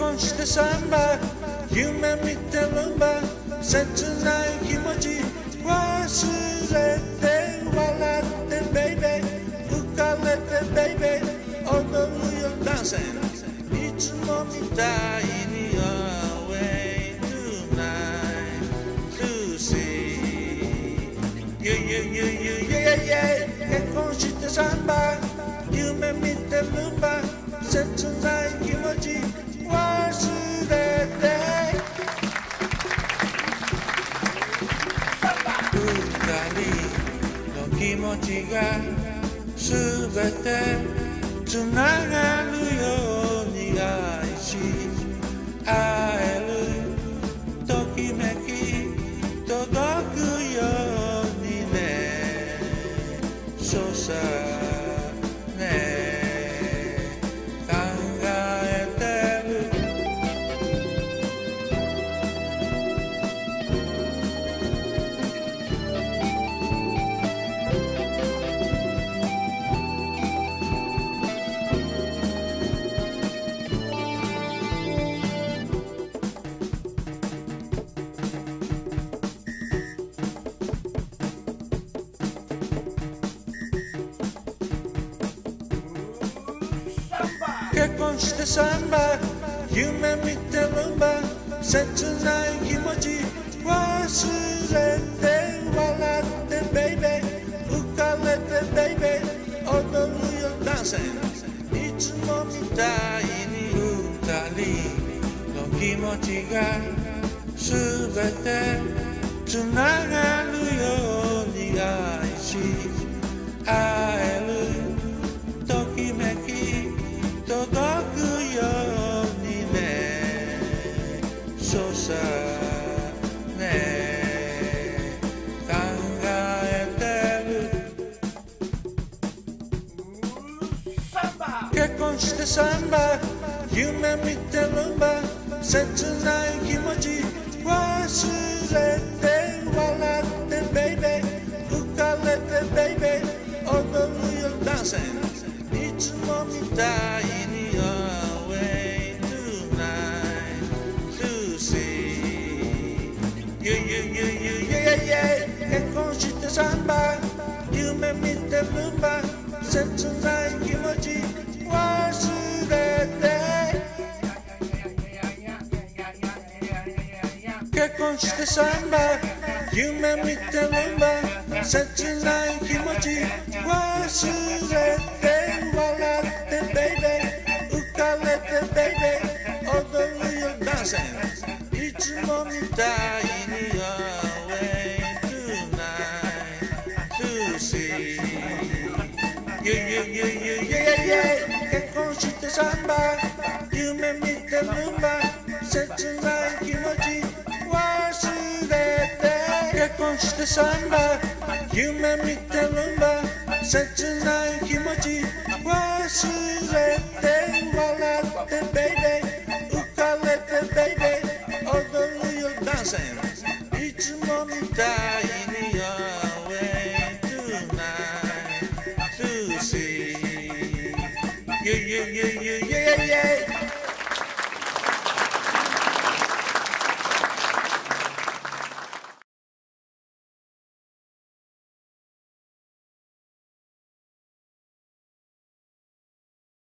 婚してサンバ夢見てるんだ切ない気持ち忘れて笑ってベイベー浮かれてベイベー踊るよダンセンいつもみたいに Away tonight to see結婚してサンバ夢見てるんだ切ない気持ち忘れて二人の気持ちがすべてつながるように愛し会えるときめき届くようにねそうさね結婚してサンバ夢見てるんだ切ない気持ち忘れて笑ってベイベー浮かれてベイベー踊るよダンセンいつもみたいに二人の気持ちがすべてつながるように愛し会えるときめき届くようにねそうさね考えてる結婚してサンバ夢見てるんだ切ない気持ち忘れて笑ってベイベー浮かれてベイベー踊るよダンセンいつもみたいに Away tonight to see結婚してサンバ夢見てるんだ切ない気持ち忘れて結婚してサンバ夢見てるんだ切ない気持ち忘れて笑ってベイベー浮かれてベイベー踊るよダンセンいつもみたいに Away tonight to see 結婚してサンバ夢見てるんだ切ない気持ち忘れて結婚してサンバ夢見てるんだ切ない気持ち忘れて笑ってベイベー浮かれてベイベー踊るよダンセンいつもみたいに